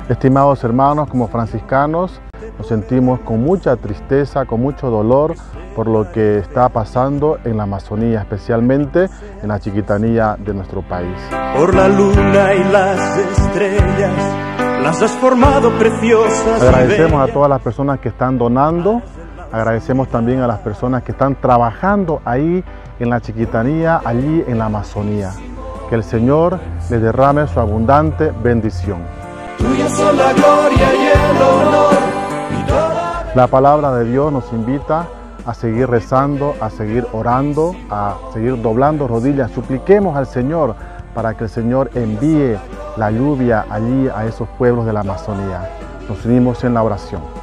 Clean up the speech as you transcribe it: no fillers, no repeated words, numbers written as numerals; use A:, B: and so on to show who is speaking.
A: Estimados hermanos, como franciscanos, nos sentimos con mucha tristeza, con mucho dolor por lo que está pasando en la Amazonía, especialmente en la chiquitanía de nuestro país.
B: Por la luna y las estrellas, las has formado preciosas.
A: Agradecemos a todas las personas que están donando, agradecemos también a las personas que están trabajando ahí en la chiquitanía, allí en la Amazonía. Que el Señor les derrame su abundante bendición.
B: Tuya son la gloria y el honor.
A: La palabra de Dios nos invita a seguir rezando, a seguir orando, a seguir doblando rodillas. Supliquemos al Señor para que el Señor envíe la lluvia allí a esos pueblos de la Amazonía. Nos unimos en la oración.